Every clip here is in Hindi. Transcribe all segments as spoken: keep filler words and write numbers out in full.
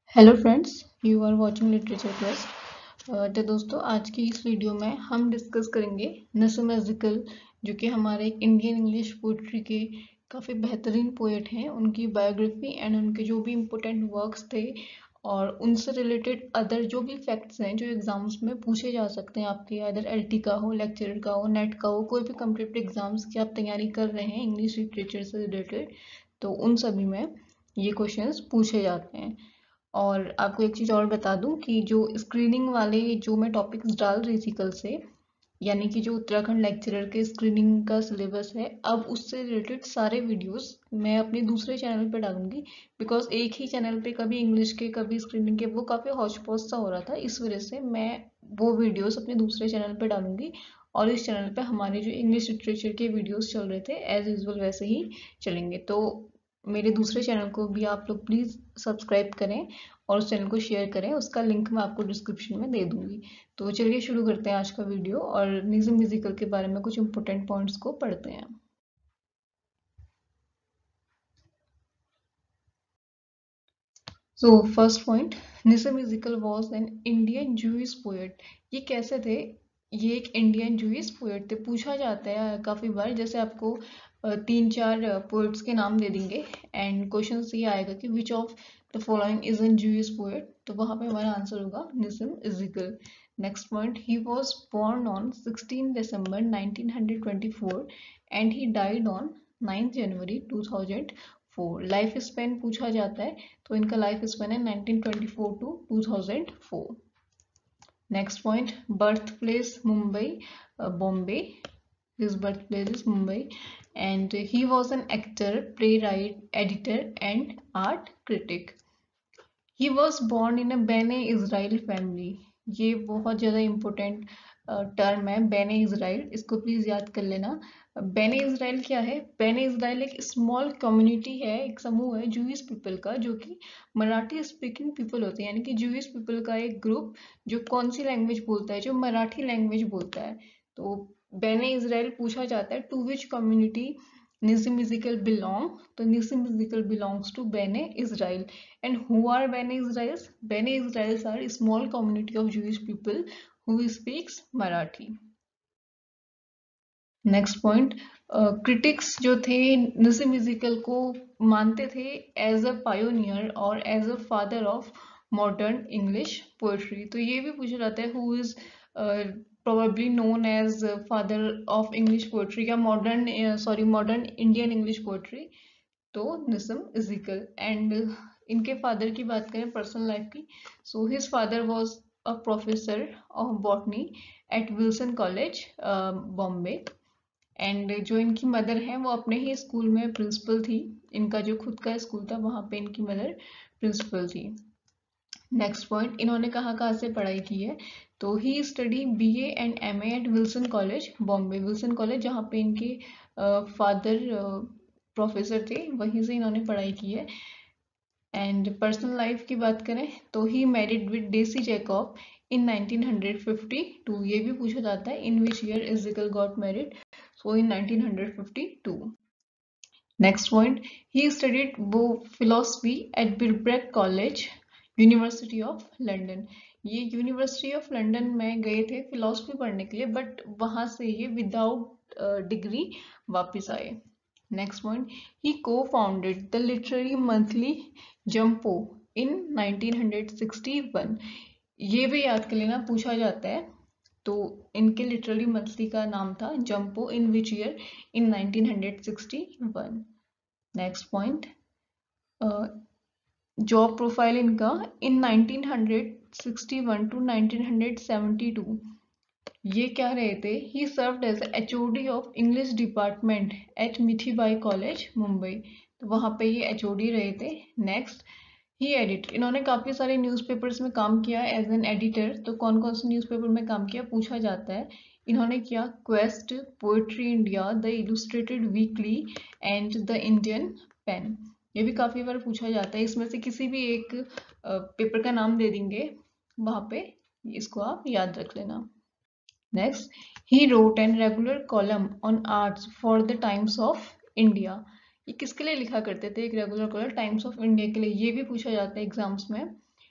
Hello friends, you are watching literature plus. तो दोस्तों, आज की इस वीडियो में हम डिस्कस करेंगे नसम एज़िकल, जो कि हमारे इंडियन इंग्लिश पोइट्री के काफ़ी बेहतरीन पोएट हैं, उनकी बायोग्राफी एंड उनके जो भी इम्पोर्टेंट वर्क्स थे और उनसे रिलेटेड अदर जो भी फैक्ट्स हैं जो एग्जाम्स में पूछे जा सकते हैं आपके, अदर एलटी का हो, लेक्चरर का हो, नेट का हो, कोई भी कम्पिटिटिव एग्जाम्स की आप तैयारी कर रहे हैं इंग्लिश लिटरेचर से रिलेटेड, तो उन सभी में ये क्वेश्चंस पूछे जाते हैं। और आपको एक चीज़ और बता दूं कि जो स्क्रीनिंग वाले जो मैं टॉपिक्स डाल रही थी कल से, यानी कि जो उत्तराखंड लेक्चरर के स्क्रीनिंग का सिलेबस है, अब उससे रिलेटेड सारे वीडियोस मैं अपने दूसरे चैनल पे डालूंगी। बिकॉज एक ही चैनल पे कभी इंग्लिश के कभी स्क्रीनिंग के वो काफ़ी हौच पौच सा हो रहा था, इस वजह से मैं वो वीडियोस अपने दूसरे चैनल पे डालूंगी और इस चैनल पे हमारे जो इंग्लिश लिटरेचर के वीडियोस चल रहे थे एज यूजल वैसे ही चलेंगे। तो मेरे दूसरे चैनल को भी आप लोग प्लीज़ सब्सक्राइब करें और उस चैनल को शेयर करें, उसका लिंक मैं आपको डिस्क्रिप्शन में दे दूंगी। तो चलिए शुरू करते हैं आज का वीडियो और निज़म म्यूजिकल के बारे में कुछ इंपॉर्टेंट पॉइंट्स को पढ़ते हैं। So first point, Nissim Ezekiel was an Indian Jewish poet. ये कैसे थे? ये एक इंडियन जूइश पोएट थे। पूछा जाता है काफ़ी बार, जैसे आपको अ, तीन चार पोएट्स के नाम दे देंगे एंड क्वेश्चन ये आएगा कि which of the following is an Jewish poet, तो वहाँ पे हमारा आंसर होगा Nissim Ezekiel. Next point, he was born on sixteen December nineteen twenty four and he died on ninth January two thousand four. Life span पूछा जाता है, तो इनका लाइफ स्पेन है nineteen twenty four to two thousand four. Next point, birth place Mumbai, Bombay. His birthplace is Mumbai, and he was an actor, playwright, editor, and art critic. He was born in a Bene Israel family. ये बहुत ज़्यादा इम्पोर्टेंट टर्म है, बेने इज़राइल, इसको प्लीज़ याद कर लेना। बेने इज़राइल क्या है? बेने इज़राइल एक स्मॉल कम्युनिटी है, एक समूह है जूइश पीपल का, जो कि मराठी स्पीकिंग पीपल होते हैं, यानी कि जूइश पीपल का एक ग्रुप जो कौन सी लैंग्वेज बोलता है? जो मराठी लैंग्वेज बोलता है। तो बेने इज़राइल पूछा जाता है to which community Nizam Ezekiel belong, तो Nizam Ezekiel belongs to Bene Israel. And who are Bene Israels? Bene Israels are a small community of Jewish people who speaks Marathi. Next point, critics जो थे निज़म इज़िकल को मानते थे एज अ पायोनियर और as a father of modern English poetry. तो ये भी पूछा जाता है who is probably known as father of English poetry या modern sorry modern Indian English poetry, तो निज़म इज़िकल। एंड इनके फादर की बात करें पर्सनल लाइफ की, so his father was a professor of botany at Wilson college Bombay. And जो इनकी मदर है वो अपने ही स्कूल में प्रिंसिपल थी, इनका जो खुद का स्कूल था वहाँ पे इनकी मदर प्रिंसिपल थी। नेक्स्ट पॉइंट, इन्होंने कहाँ कहाँ से पढ़ाई की है? तो he study B A and M A at Wilson college Bombay. Wilson college जहाँ पे इनके फादर प्रोफेसर थे, वहीं से इन्होंने पढ़ाई की है। एंड पर्सनल लाइफ की बात करें तो he married with Daisy Jacob in nineteen fifty two. ये भी पूछा जाता है in which year Ezekiel got married, so in nineteen fifty two. Next point, he studied वो philosophy at Birkbeck college, university of London. ये यूनिवर्सिटी ऑफ लंदन में गए थे फिलोसफी पढ़ने के लिए, बट वहां से ये विदाउट डिग्री वापस आए। Next point, he co-founded the literary monthly Jumpo in nineteen sixty one. ये भी याद कर लेना, पूछा जाता है। तो इनके लिटरेरी मंथली का नाम था Jumpo, in which year? In nineteen sixty one. Next point, job profile इनका in nineteen sixty one to nineteen seventy two. ये क्या रहे थे? He served as H O D of English department at Mithibai college Mumbai. तो वहाँ पे ये एच ओ डी रहे थे। नेक्स्ट, ही एडिट, इन्होंने काफ़ी सारे न्यूज़पेपर्स में काम किया एज एन एडिटर। तो कौन कौन से न्यूज़पेपर में काम किया पूछा जाता है। इन्होंने किया Quest, Poetry India, the Illustrated Weekly and the Indian PEN. ये भी काफ़ी बार पूछा जाता है, इसमें से किसी भी एक पेपर का नाम दे देंगे वहाँ पे, इसको आप याद रख लेना। Next, he wrote an regular column on arts for the Times of India. ये किसके लिए लिखा करते थे? एक regular column Times of India के लिए। ये भी पूछा जाता है एग्जाम्स में।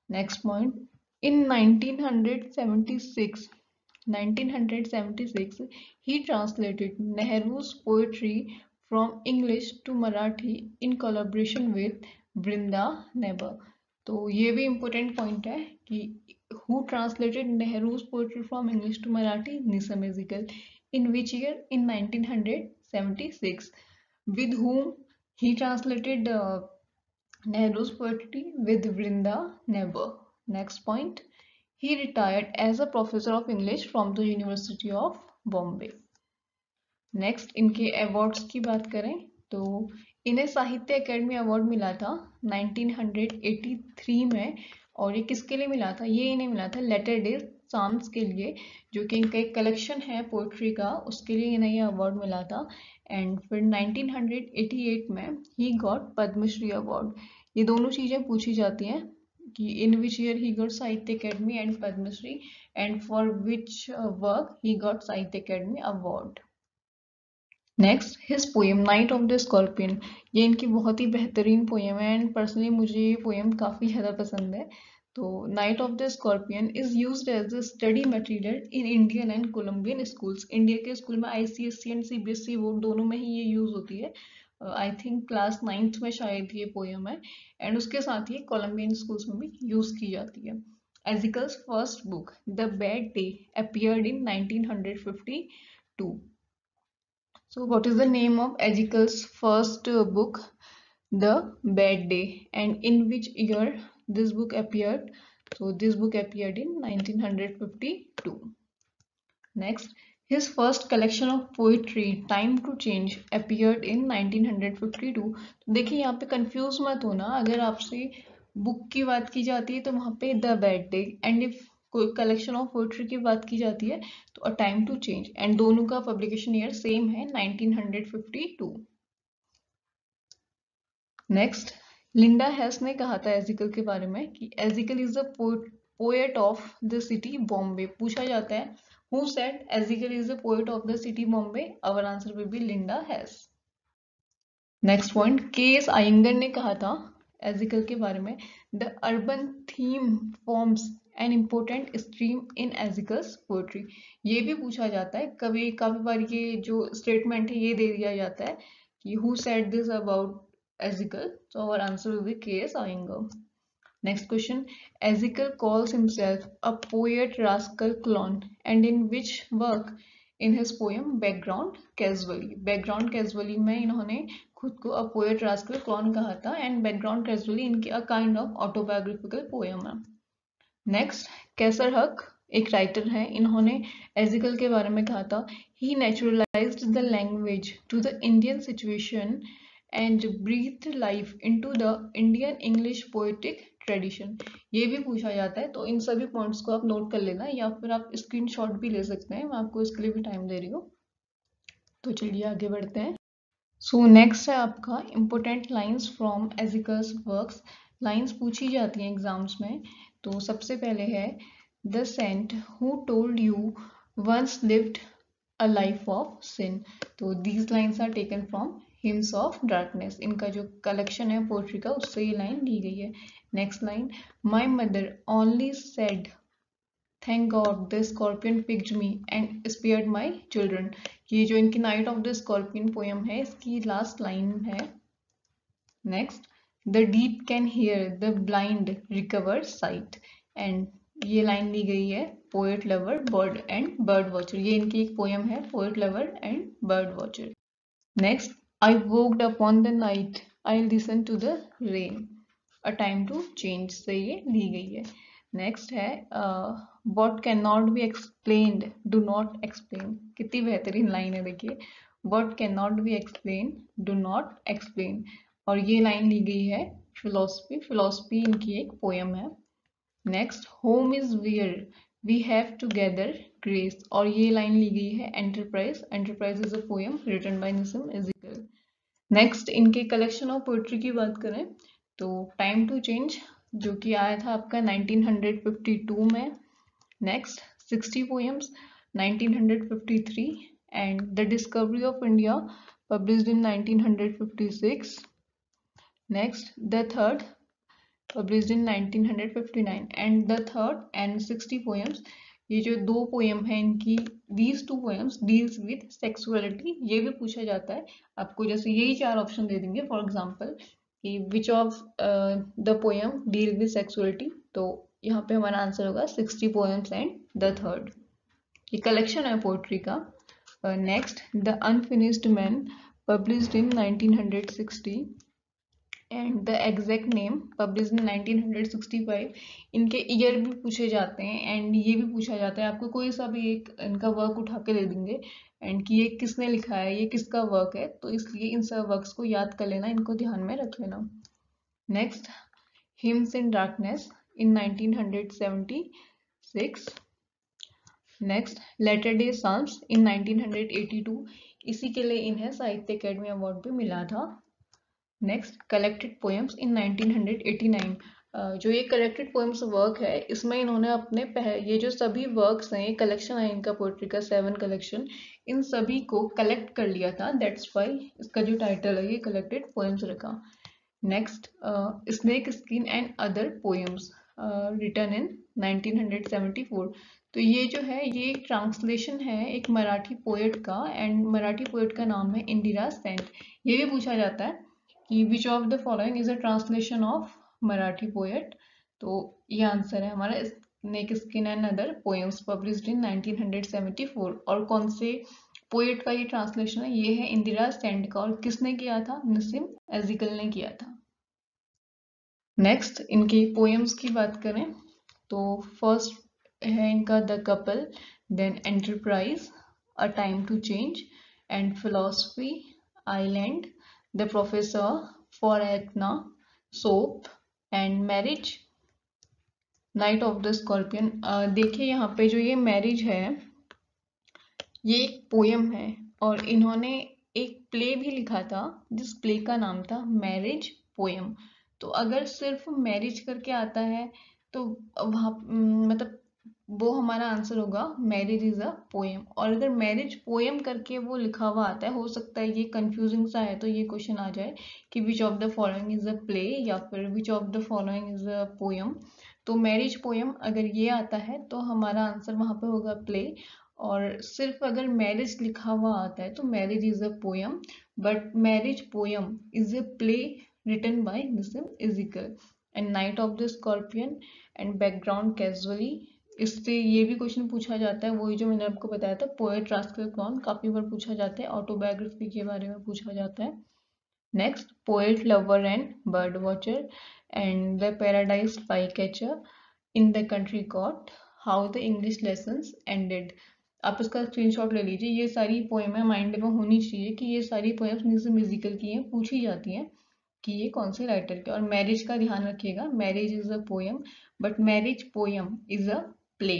Next point, in nineteen seventy-six, nineteen seventy-six, he translated Nehru's poetry from English to Marathi in collaboration with Brinda Nebar. तो ये भी important point है कि who translated Nehru's poetry from English to Marathi? Nisam Ezekiel. In which year? In nineteen seventy-six. With whom he translated uh, Nehru's poetry? With Vrinda Nebar. Next point. He retired as a professor of English from the University of Bombay. Next इनके अवार्ड्स की बात करें तो इन्हें साहित्य अकेडमी अवार्ड मिला था नाइनटीन एटी थ्री में। और ये किसके लिए मिला था? ये इन्हें मिला था लेटर डे साम्स के लिए, जो कि इनका एक कलेक्शन है पोएट्री का, उसके लिए इन्हें ये अवार्ड मिला था। एंड फिर नाइनटीन एटी एट में ही गॉट पद्मश्री अवार्ड। ये दोनों चीज़ें पूछी जाती हैं कि in which year he got Sahitya Akademi and Padma Shri, and for which work he got Sahitya Akademi award. Next his poem night of the scorpion. ये इनकी बहुत ही बेहतरीन पोएम है एंड पर्सनली मुझे ये पोएम काफ़ी ज़्यादा पसंद है। तो night of the scorpion is used as a study material in Indian and Colombian schools. India के स्कूल में आईसीएससी एंड सीबीएसई बोर्ड दोनों में ही ये यूज़ होती है। आई थिंक क्लास नाइन्थ में शायद ये पोएम है, एंड उसके साथ ही कोलंबियन स्कूल्स में भी यूज़ की जाती है। Ezekiel's first book the bad day appeared in nineteen fifty-two. So, what is the name of Ejicle's first uh, book? The Bad Day. And in which year this book appeared? So, this book appeared in nineteen fifty-two. Next, his first collection of poetry, Time to Change, appeared in nineteen fifty-two. तो देखिए यहाँ पे कंफ्यूज मत होना, अगर आपसे बुक की बात की जाती है तो वहाँ पे the bad day, and if कोई कलेक्शन ऑफ पोएट्री की बात की जाती है तो a time to change, and दोनों का पब्लिकेशन ईयर सेम है nineteen fifty two. Next, Linda Hess ने कहा था एजिकल के बारे में कि Ezekiel is the poet of the city Bombay. पूछा जाता है who said Ezekiel is the poet of the city Bombay? Our answer will be Linda हेस। Next point, K S Iyengar ने कहा था एजिकल के बारे में the urban theme forms an important stream in Ezekiel's poetry. ये भी पूछा जाता है कभी, काफी बार ये जो स्टेटमेंट है ये दे दिया जाता है कि who said this about Ezekiel? So our answer will be K S Iyengar. Next question, Ezekiel calls himself a poet rascal clown, and in which work? In his poem Background Casually. Background Casually में इन्होंने खुद को a poet rascal clown कहा था, and Background Casually इनकी a kind of autobiographical poem है। नेक्स्ट, कैसर हक एक राइटर है, इन्होंने एजिकल के बारे में कहा था he naturalized the language to the Indian situation and breathe life into the Indian English poetic tradition. ये भी पूछा जाता है, तो इन सभी पॉइंट्स को आप नोट कर लेना, या फिर आप स्क्रीनशॉट भी ले सकते हैं, मैं आपको इसके लिए भी टाइम दे रही हूँ। तो चलिए आगे बढ़ते हैं। सो नेक्स्ट है आपका important lines from Ezekiel's works. Lines पूछी जाती हैं एग्जाम्स में, तो सबसे पहले है the saint who told you once lived a life of sin. तो these lines are taken from hymns of darkness. इनका जो कलेक्शन है पोएट्री का, उससे ये लाइन ली गई है। Next line, my mother only said thank God the scorpion picked me and spared my children. ये जो इनकी night of the scorpion poem है, इसकी लास्ट लाइन है। Next, the deep can hear the blind recover sight, and ये लाइन ली गई है poet lover bird and bird watcher. ये इनकी एक पोएम है poet lover and bird watcher. Next, I walked upon the night, I listened to the rain, a time to change से ये ली गई है। नेक्स्ट है uh, what cannot be explained, do not explain। कितनी बेहतरीन लाइन है, देखिए what cannot be explained, do not explain। और ये लाइन ली गई है फिलोसफी। फिलोसफी इनकी एक पोएम है। Next, home is where we have to gather grace, और ये लाइन ली गई है enterprise. Enterprise is a poem written by Nissim Ezekiel. Next, इनके कलेक्शन ऑफ पोएट्री की बात करें तो टाइम टू चेंज जो कि आया था आपका नाइनटीन फिफ्टी टू में। Next, sixty poems nineteen fifty three, and the discovery of India published in nineteen fifty six. Next, the third published in nineteen fifty-nine. And the third and sixty poems, ये जो दो पोएम है इनकी, these two poems deals with sexuality, ये भी पूछा जाता है आपको। जैसे यही चार ऑप्शन दे देंगे फॉर एग्जांपल कि which of uh, the poem deal with sexuality, तो यहाँ पे हमारा आंसर होगा sixty poems and the third। ये कलेक्शन है पोएट्री का। Next, the unfinished man published in nineteen sixty and the exact name published in nineteen sixty-five। इनके ईयर भी पूछे जाते हैं एंड ये भी पूछा जाता है आपको, कोई सा भी एक इनका वर्क उठा के दे देंगे एंड कि ये किसने लिखा है, ये किसका वर्क है, तो इसलिए इन सब वर्क्स को याद कर लेना, इनको ध्यान में रख लेना। Next, hymns in darkness in nineteen seventy-six। Next, latter day psalms in nineteen eighty-two, इसी के लिए इन्हें साहित्य अकेडमी अवार्ड भी मिला था। Next, collected poems in nineteen eighty-nine। जो ये कलेक्टेड पोएम्स वर्क है, इसमें इन्होंने अपने ये जो सभी वर्क्स हैं, ये कलेक्शन है इनका पोएट्री का, सेवन कलेक्शन, इन सभी को कलेक्ट कर लिया था, दैट्स व्हाई इसका जो टाइटल है ये कलेक्टेड पोएम्स रखा। Next, snake skin and other poems written in nineteen seventy-four। तो ये जो है ये एक ट्रांसलेशन है एक मराठी पोएट का, एंड मराठी पोएट का नाम है इंदिरा सेन। ये भी पूछा जाता है कि which of the following is a translation of Marathi poet, तो ये आंसर है हमारा snake skin and other poems published in nineteen seventy-four। और कौन से पोएट का ये ट्रांसलेशन है, ये है इंदिरा सेन का, और किसने किया था, नसीम एजिकल ने किया था। नेक्स्ट, इनकी पोएम्स की बात करें तो फर्स्ट है इनका the couple, then enterprise, a time to change and philosophy, island, the professor, for Ethna, soap and marriage, night of the scorpion. देखिए यहाँ पे जो ये मैरिज है ये एक पोएम है, और इन्होंने एक प्ले भी लिखा था जिस प्ले का नाम था मैरिज पोएम। तो अगर सिर्फ मैरिज करके आता है तो वहाँ मतलब वो हमारा आंसर होगा मैरिज इज अ पोएम। और अगर मैरिज पोएम करके वो लिखा हुआ आता है, हो सकता है ये कंफ्यूजिंग सा है तो ये क्वेश्चन आ जाए कि which of the following is a play या फिर which of the following is a poem. तो मैरिज पोएम अगर ये आता है तो हमारा आंसर वहाँ पे होगा प्ले। और सिर्फ अगर मैरिज लिखा हुआ आता है तो marriage is a poem, but marriage poem is a play written by Nissim Ezekiel। and Night of the Scorpion and Background Casually, इससे ये भी क्वेश्चन पूछा जाता है, वही जो मैंने आपको बताया था पोएट रास्कल क्लॉन, काफी बार पूछा जाता है, ऑटोबायोग्राफी के बारे में पूछा जाता है। Next, poet lover and bird watcher and the paradise flycatcher, in the country cot, how the English lessons ended. आप इसका स्क्रीनशॉट ले लीजिए, ये सारी पोएमें माइंड में होनी चाहिए कि ये सारी पोएम्स निज़्म एज़ेकियल की हैं, पूछी जाती हैं कि ये कौन से राइटर के। और मैरिज का ध्यान रखिएगा, marriage is a poem but marriage poem is a play.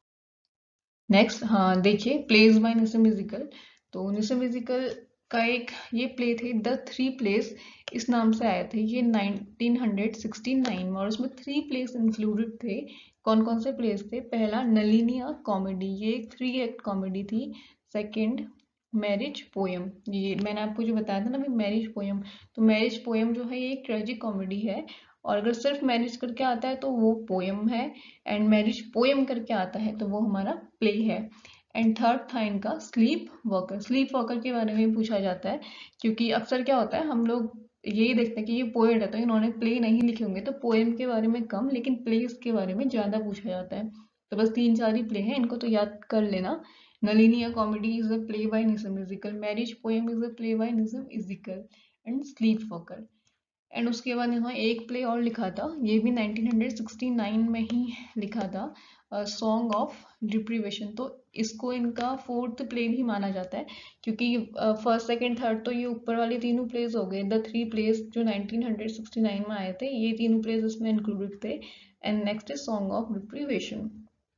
Next, हाँ देखिए, प्लेज बाय निज़्म एज़ेकियल। तो निज़्म एज़ेकियल का एक ये प्ले थे द थ्री प्लेस, इस नाम से आए थे ये nineteen sixty-nine में, और उसमें थ्री प्लेस इंक्लूडेड थे। कौन कौन से प्लेस थे, पहला नलिनिया कॉमेडी, ये एक थ्री एक्ट कॉमेडी थी। सेकंड, मैरिज पोएम, ये मैंने आपको जो बताया था ना भी मैरिज पोएम, तो मैरिज पोएम जो है ये एक ट्रेजिक कॉमेडी है, और अगर सिर्फ मैरिज करके आता है तो वो पोएम है, एंड मैरिज पोएम करके आता है तो वो हमारा प्ले है। एंड थर्ड था इनका स्लीप वॉकर। स्लीप वॉकर के बारे में पूछा जाता है क्योंकि अक्सर क्या होता है हम लोग यही देखते हैं कि ये पोएट है तो इन्होंने प्ले नहीं लिखे होंगे, तो पोएम के बारे में कम लेकिन प्लेस के बारे में ज्यादा पूछा जाता है। तो बस तीन चार ही प्ले हैं, इनको तो याद कर लेना। Nalini comedy is a play by Nissim Ezekiel, marriage poem is a play by Nissim Ezekiel, and sleep walker. And उसके बाद इन्होंने एक प्ले और लिखा था, ये भी nineteen sixty-nine में ही लिखा था, सॉन्ग ऑफ डिप्रीवेशन। तो इसको इनका फोर्थ प्ले भी माना जाता है क्योंकि फर्स्ट सेकंड थर्ड तो ये ऊपर वाले तीनों प्लेस हो गए, द थ्री प्लेस जो nineteen sixty-nine में आए थे ये तीनों प्लेस इसमें इंक्लूडेड थे। And next is song of deprivation.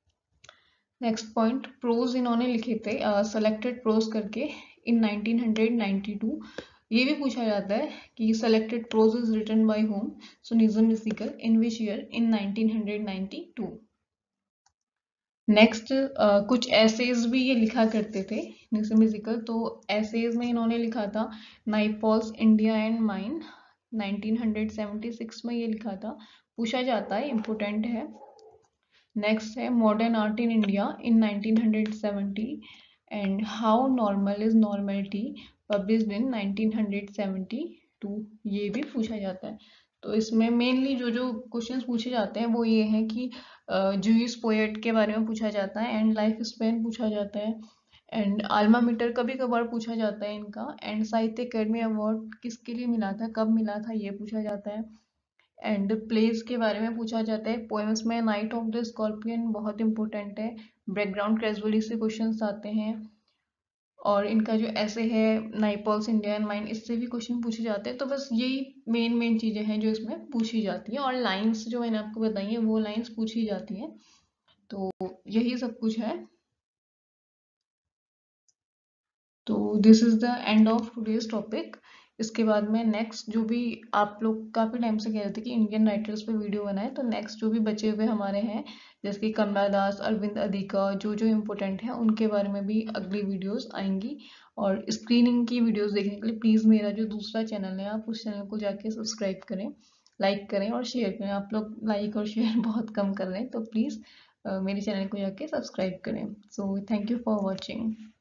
Next point, prose इन्होंने लिखे थे सेलेक्टेड प्रोज करके इन nineteen ninety-two। ये भी पूछा जाता है कि selected prose is written by home, so Nissim Ezekiel, in which year, in nineteen ninety-two। नेक्स्ट, कुछ एसेज भी ये लिखा करते थे निज़्म एज़ेकियल, तो एसेज में इन्होंने लिखा था Naipaul's India and mine, nineteen seventy six में ये लिखा था, पूछा जाता है, इम्पोर्टेंट है। नेक्स्ट है modern art in India in nineteen seventy and how normal is normality, published in nineteen seventy two, ये भी पूछा जाता है। तो इसमें मेनली जो जो क्वेश्चंस पूछे जाते हैं वो ये हैं कि जूइश पोएट के बारे में पूछा जाता है, एंड लाइफ स्पेन पूछा जाता है, एंड आल्मा मीटर कभी कभार पूछा जाता है इनका, एंड साहित्य अकेडमी अवार्ड किसके लिए मिला था, कब मिला था, ये पूछा जाता है, एंड प्लेस के बारे में पूछा जाता है। पोएम्स में नाइट ऑफ द स्कॉर्पियन बहुत इंपॉर्टेंट है, बैकग्राउंड कैजुअली से क्वेश्चंस आते हैं, और इनका जो ऐसे है नाइपॉल्स इंडियन माइन, इससे भी क्वेश्चन पूछे जाते हैं। तो बस यही मेन मेन चीजें हैं जो इसमें पूछी जाती हैं, और लाइंस जो मैंने आपको बताई है वो लाइंस पूछी जाती हैं। तो यही सब कुछ है। तो this is the end of today's topic. इसके बाद में नेक्स्ट जो भी आप लोग काफी टाइम से कह रहे थे कि इंडियन राइटर्स पे वीडियो बनाए, तो नेक्स्ट जो भी बचे हुए हमारे हैं जैसे कि कमला दास, अरविंद अधिका, जो जो इम्पोर्टेंट है उनके बारे में भी अगली वीडियोस आएंगी। और स्क्रीनिंग की वीडियोस देखने के लिए प्लीज मेरा जो दूसरा चैनल है आप उस चैनल को जाके सब्सक्राइब करें, लाइक करें और शेयर करें। आप लोग लाइक और शेयर बहुत कम कर रहे हैं, तो प्लीज मेरे चैनल को जाके सब्सक्राइब करें। So thank you for watching.